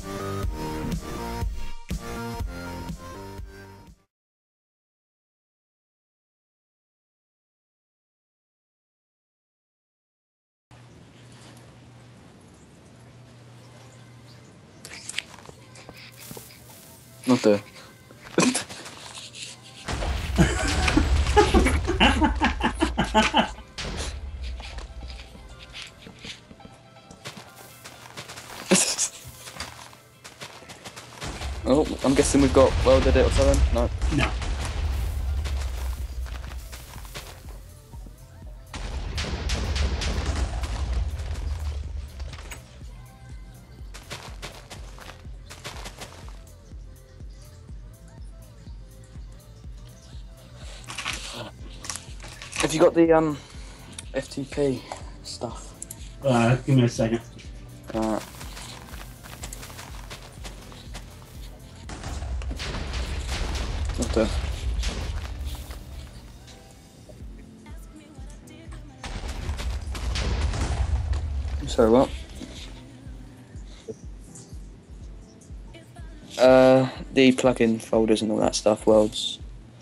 Not there. Oh, I'm guessing we've got welded it or something? No. No. Have you got the FTP stuff? Give me a second. Alright. Not there. Sorry, what? The plugin folders and all that stuff, worlds.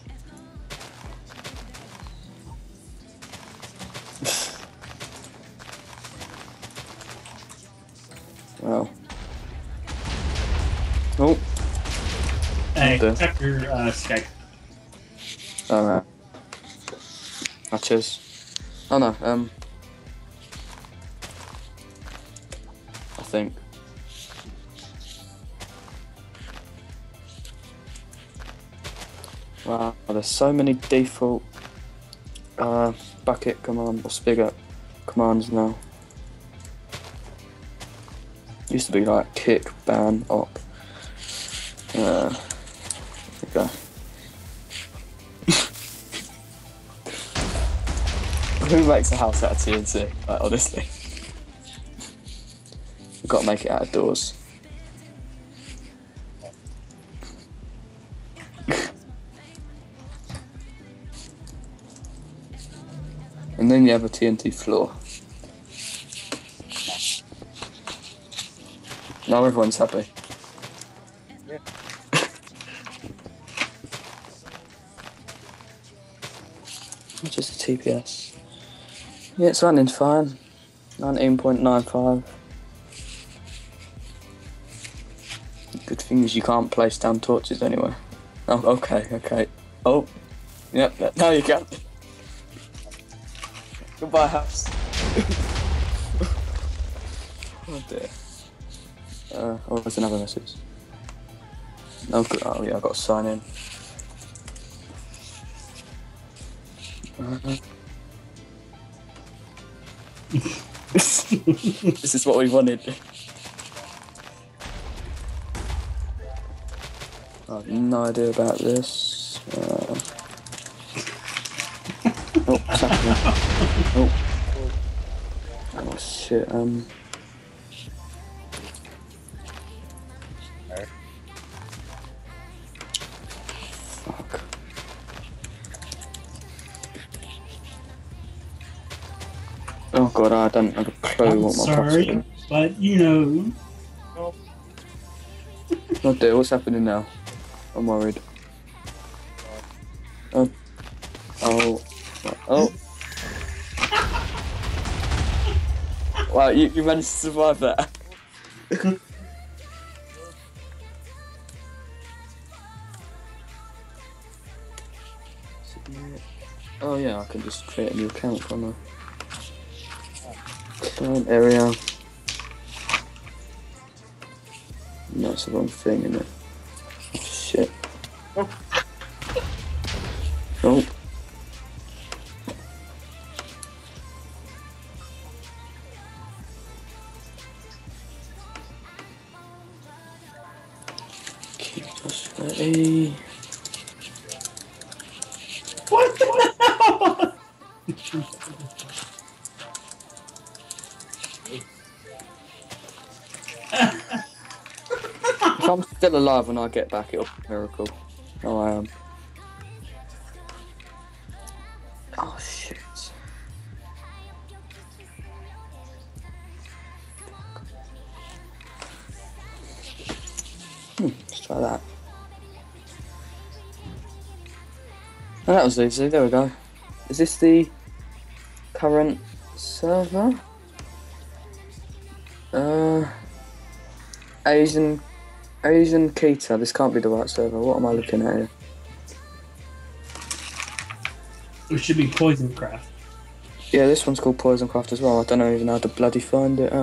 Well. Oh. Hey, check your Skype. Alright. Matches. Oh no, I think. Wow, there's so many default bucket command or spigot commands now. Used to be like kick, ban, op. There we go. Who makes a house out of TNT? Like, honestly. We've got to make it out of doors. And then you have a TNT floor. Now everyone's happy. Yeah. Just a TPS. Yeah, it's running fine. 19.95. Good thing is you can't place down torches anyway. Oh, okay. Oh, yep, now you can. Goodbye, house. Oh dear. Oh, there's another message. Oh, oh yeah, I've got to sign in. This is what we wanted. I have no idea about this. Oh, what's happening? Oh shit. Fuck. Oh god, I don't have a clue I'm what my sorry, password but you know. is. Oh dear, what's happening now? I'm worried. Oh. Wow, you managed to survive that. Oh yeah, I can just create a new account from a client area. No, it's the wrong thing, isn't it? Oh, shit. Oh. Keep us ready. What the hell? If I'm still alive when I get back, it'll be a miracle. Oh, I am. Oh, shit. try that. Oh, that was easy. There we go. Is this the current server? Asian Kita. This can't be the right server. What am I looking at here? It should be PoisonCraft. Yeah, this one's called PoisonCraft as well. I don't even know how to bloody find it.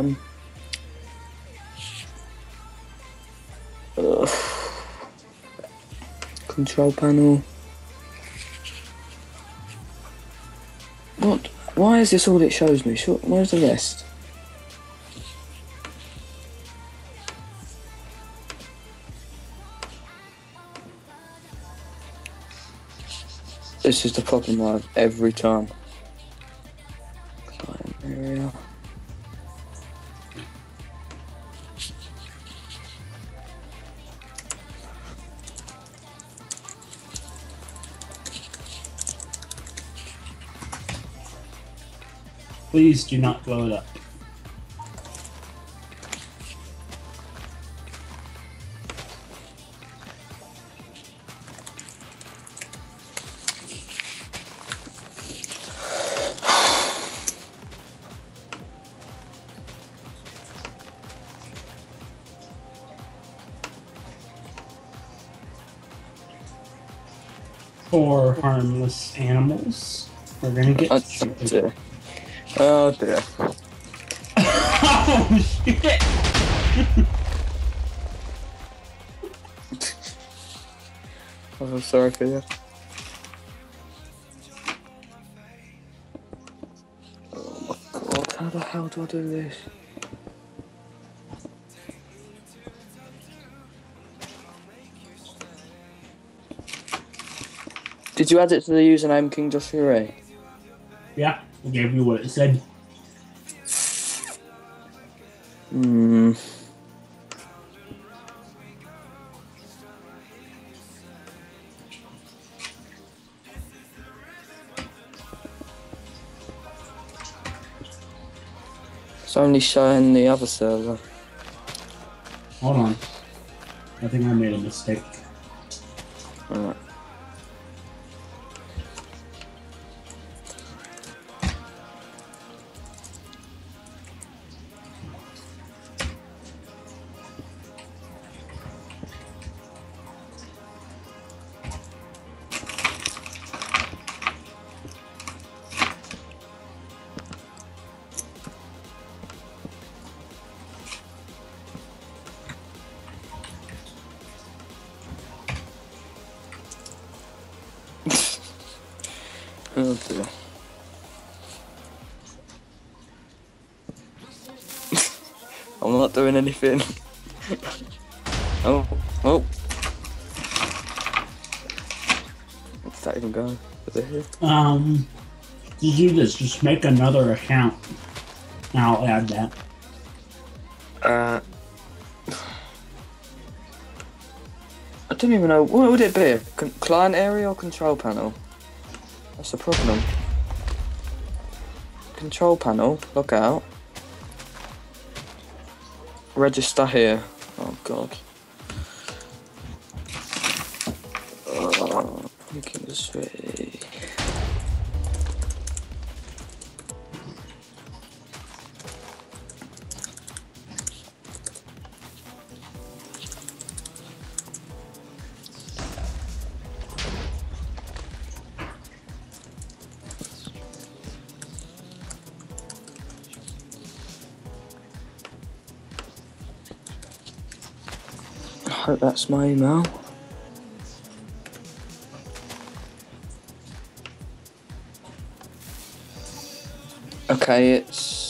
Control panel. What? Why is this all it shows me? Where's the rest? This is the problem I have every time. Client area. Please do not blow it up. For harmless animals, we're gonna get stupid. Oh dear. Oh shit! I'm sorry for you. Oh my god, how the hell do I do this? Did you add it to the username King Joshua Ray? Yeah, I gave you what it said. It's only showing the other server. Hold on. I think I made a mistake. Alright. Oh dear. I'm not doing anything. Oh. What's that even going? Is it here? To do this, just make another account. I'll add that. I don't even know. What would it be? Client area or control panel? That's the problem. Control panel, log out. Register here. Oh god. Making this way. I hope that's my email. Okay, it's